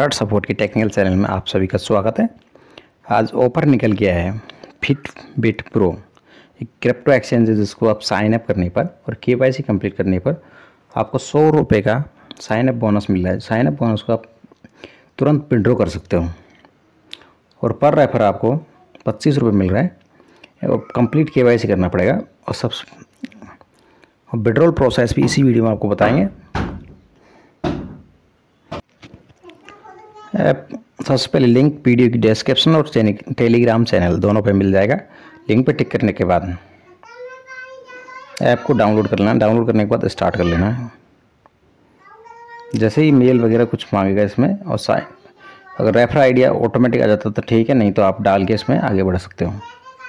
Card support की technical channel में आप सभी का स्वागत है। आज ऑफर निकल गया है फिटबिट प्रो, एक क्रिप्टो एक्सचेंज है जिसको आप साइन अप करने पर और केवाईसी कंप्लीट करने पर आपको 100 रुपये का साइन अप बोनस मिल रहा है। साइन अप बोनस को आप तुरंत विड्रॉ कर सकते हो और पर रेफर आपको 25 रुपये मिल रहा है और कंप्लीट केवाईसी करना पड़ेगा। और विड्रॉल प्रोसेस भी इसी वीडियो में आपको बताएंगे। सबसे पहले लिंक वीडियो की डिस्क्रिप्शन और टेलीग्राम चैनल दोनों पे मिल जाएगा। लिंक पे टिक करने के बाद ऐप को डाउनलोड कर लेना। डाउनलोड करने के बाद स्टार्ट कर लेना है। जैसे ही मेल वगैरह कुछ मांगेगा इसमें और अगर रेफर आइडिया ऑटोमेटिक आ जाता तो ठीक है, नहीं तो आप डाल के इसमें आगे बढ़ सकते हो।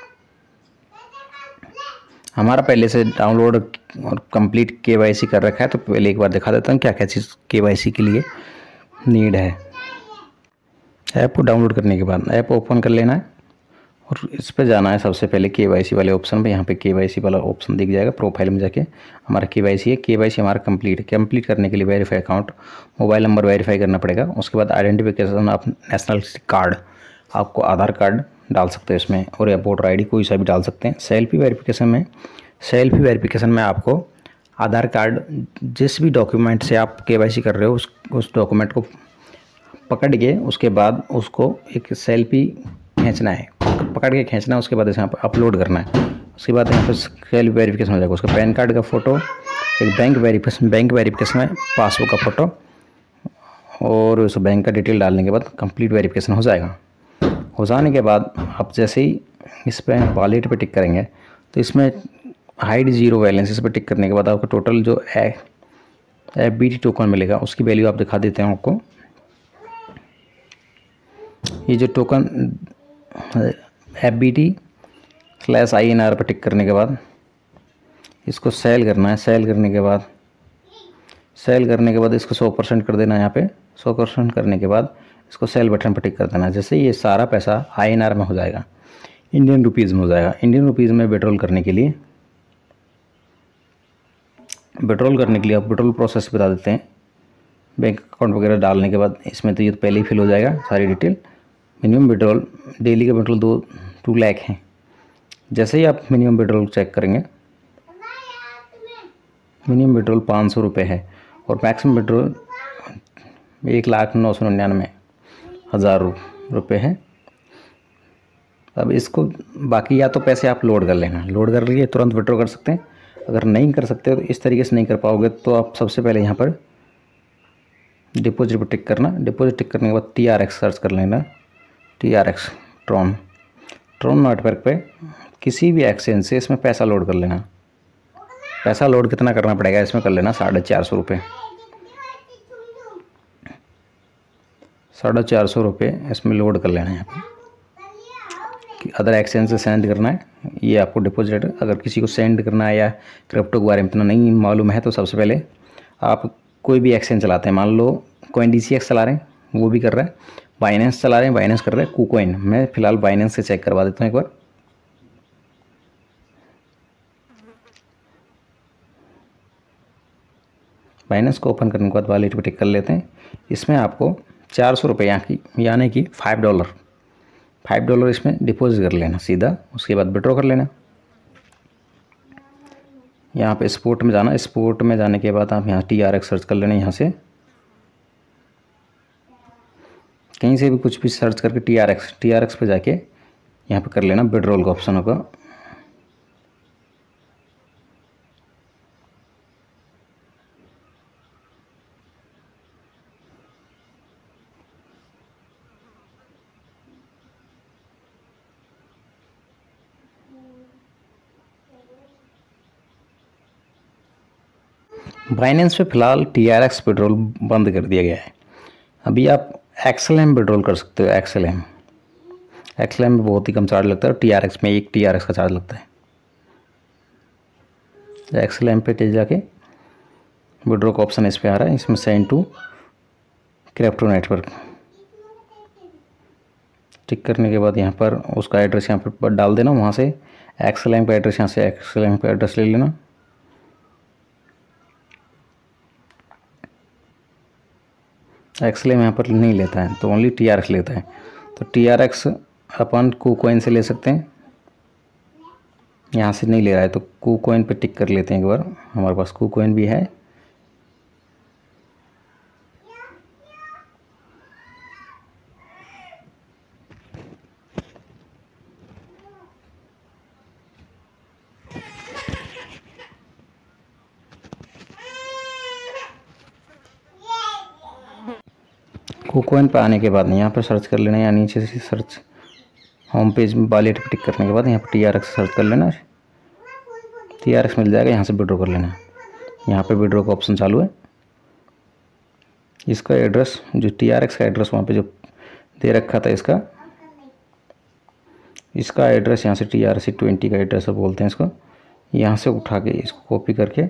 हमारा पहले से डाउनलोड और कंप्लीट केवाईसी कर रखा है, तो पहले एक बार दिखा देता हूँ क्या क्या चीज़ केवाईसी के लिए नीड है। ऐप को डाउनलोड करने के बाद ऐप ओपन कर लेना है और इस पर जाना है। सबसे पहले केवाईसी वाले ऑप्शन पे, यहाँ पे केवाईसी वाला ऑप्शन दिख जाएगा। प्रोफाइल में जाके हमारा केवाईसी है। केवाईसी हमारा कंप्लीट करने के लिए verify account, mobile number verify करना पड़ेगा। उसके बाद आइडेंटिफिकेशन आप नेशनल कार्ड, आपको आधार कार्ड डाल सकते हैं इसमें, और या वोटर ID कोई सा भी डाल सकते हैं। सेल्फी वेरिफिकेशन में आपको आधार कार्ड, जिस भी डॉक्यूमेंट से आप केवाईसी कर रहे हो उस डॉक्यूमेंट को पकड़ के उसके बाद उसको एक सेल्फी खींचना है, पकड़ के खींचना है। उसके बाद यहाँ पर अपलोड करना है। उसके बाद यहाँ पर सेल्फी वेरिफिकेशन हो जाएगा। उसका पैन कार्ड का फ़ोटो, एक बैंक वेरिफिकेशन में पासबुक का फ़ोटो और उस बैंक का डिटेल डालने के बाद कंप्लीट वेरिफिकेशन हो जाएगा। हो जाने के बाद आप जैसे ही इस पर वॉलेट पे टिक करेंगे तो इसमें हाइड जीरो बैलेंस इस पर टिक करने के बाद आपको टोटल जो FBT टोकन मिलेगा उसकी वैल्यू आप दिखा देते हैं आपको। ये जो टोकन FBT/INR पर टिक करने के बाद इसको सेल करना है। सेल करने के बाद इसको 100% कर देना है। यहाँ पे 100% करने के बाद इसको सेल बटन पर टिक कर देना है। जैसे ये सारा पैसा INR में हो जाएगा, इंडियन रुपीज़ में हो जाएगा। इंडियन रुपीज़ में विड्रॉल करने के लिए आप विड्रॉल प्रोसेस बता देते हैं। बैंक अकाउंट वगैरह डालने के बाद इसमें तो ये तो पहले ही फिल हो जाएगा सारी डिटेल। मिनिमम विड्रॉल, डेली का विड्रॉल 2 लाख है। जैसे ही आप मिनिमम विड्रॉल चेक करेंगे, मिनिमम विड्रॉल 500 रुपये है और मैक्सिमम विड्रॉल 1,999,000 रुपये है। अब इसको बाकी या तो पैसे आप लोड कर लेना, लोड कर लिए तुरंत विड्रॉ कर सकते हैं। अगर नहीं कर सकते तो इस तरीके से नहीं कर पाओगे तो आप सबसे पहले यहाँ पर डिपॉजिट पर टिक करना। डिपॉजिट टिक करने के बाद TRX सर्च कर लेना। TRX ट्रॉन नेटवर्क पे किसी भी एक्सचेंज से इसमें पैसा लोड कर लेना। पैसा लोड कितना करना पड़ेगा इसमें कर लेना 450 रुपये। 450 रुपये इसमें लोड कर लेना है। यहाँ पे अदर एक्सचेंज से सेंड करना है, ये आपको डिपॉजिट। अगर किसी को सेंड करना है या क्रिप्टो के बारे में इतना नहीं मालूम है तो सबसे पहले आप कोई भी एक्सचेंज चलाते हैं, मान लो CoinDCX चला रहे हैं, वो भी कर रहा है, बाइनेंस चला रहे हैं, बाइनेंस कर रहे हैं, KuCoin। मैं फ़िलहाल बाइनेंस से चेक करवा देता हूँ एक बार। बाइनेंस को ओपन करने के बाद वॉलेट पे टिक कर लेते हैं। इसमें आपको 400 रुपये यानी कि $5 इसमें डिपॉजिट कर लेना सीधा। उसके बाद विड्रॉ कर लेना। यहाँ पे स्पोर्ट में जाना। स्पोर्ट में जाने के बाद आप यहाँ TRX सर्च कर लेना। यहाँ से कहीं से भी कुछ भी सर्च करके TRX पे जाके यहाँ पे कर लेना विड्रॉल का ऑप्शन होगा। बाइनेंस पे फ़िलहाल TRX विड्रॉल बंद कर दिया गया है। अभी आप XLM विड्रॉल कर सकते हो। XLM में बहुत ही कम चार्ज लगता है और TRX में 1 TRX का चार्ज लगता है। XLM पे जाके विड्रॉ का ऑप्शन इस पर आ रहा है। इसमें send to crypto network tick करने के बाद यहाँ पर उसका एड्रेस यहाँ पर डाल देना। वहाँ से XLM का एड्रेस, यहाँ से XLM का एड्रेस ले लेना। एक्सलेम यहाँ पर नहीं लेता है, तो ओनली TRX लेता है। तो TRX अपन KuCoin से ले सकते हैं, यहाँ से नहीं ले रहा है तो KuCoin पे टिक कर लेते हैं एक बार। हमारे पास KuCoin भी है। KuCoin पे आने के बाद यहाँ पर सर्च कर लेना है, या नीचे से सर्च होम पेज में वॉलेट पे टिक करने के बाद यहाँ पर TRX सर्च कर लेना, TRX मिल जाएगा। यहाँ से विड्रॉ कर लेना है। यहाँ पे विड्रॉ का ऑप्शन चालू है। इसका एड्रेस जो TRX का एड्रेस वहाँ पे जो दे रखा था, इसका एड्रेस यहाँ से TRC20 का एड्रेस बोलते हैं इसको। यहाँ से उठा के इसको कॉपी करके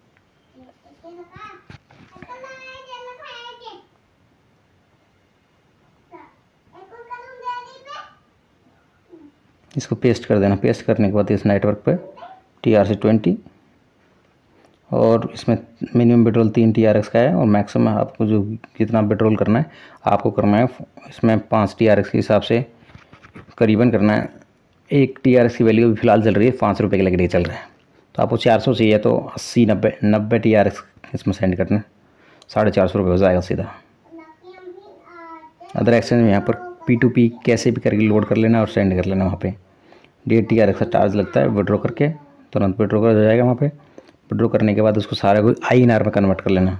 इसको पेस्ट कर देना। पेस्ट करने के बाद इस नेटवर्क पे TRC20, और इसमें मिनिमम विड्रॉल 3 TRX का है, और मैक्सिमम आपको जो कितना विड्रॉल करना है आपको करना है इसमें 5 TRX के हिसाब से करीबन करना है। एक TRX की वैल्यू भी फिलहाल चल रही है 5 रुपये के लग रही चल रहा है। तो आपको 400 चाहिए तो 80-90 TRX इसमें सेंड करना है, 450 रुपये हो जाएगा सीधा। अदर एक्सचेंज में यहाँ पर P2P कैसे भी करके लोड कर लेना और सेंड कर लेना। वहाँ पे 1.5 TRX का चार्ज लगता है, विड्रॉ करके तुरंत विड्रॉ कर जाएगा। वहाँ पे विड्रॉ करने के बाद उसको सारा कुछ INR में कन्वर्ट कर लेना।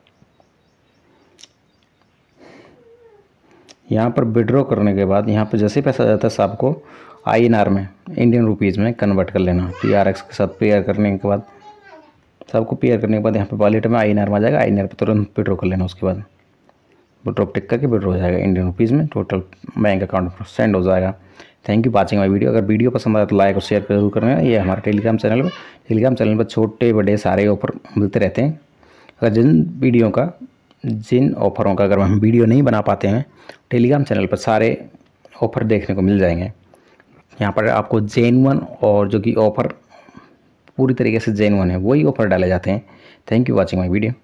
यहाँ पर विड्रॉ करने के बाद यहाँ पर जैसे पैसा जाता है सबको INR में, इंडियन रुपीज़ में कन्वर्ट कर लेना। TRX के साथ पेयर करने के बाद, सबको पेयर करने के बाद यहाँ पर वॉलेट में INR में आ जाएगा। INR पर तुरंत विड्रॉ कर लेना। उसके बाद विड्रॉ टिक करके विड्रॉ हो जाएगा इंडियन रुपीज़ में, टोटल बैंक अकाउंट पर सेंड हो जाएगा। Thank you watching my video. अगर वीडियो पसंद आए तो लाइक और शेयर जरूर करना। ये हमारे टेलीग्राम चैनल पर छोटे बड़े सारे ऑफर मिलते रहते हैं। अगर जिन ऑफरों का अगर हम वीडियो नहीं बना पाते हैं, टेलीग्राम चैनल पर सारे ऑफ़र देखने को मिल जाएंगे। यहाँ पर आपको जेन्युइन और जो कि ऑफ़र पूरी तरीके से जेन्युइन है वही ऑफ़र डाले जाते हैं। Thank you watching my video.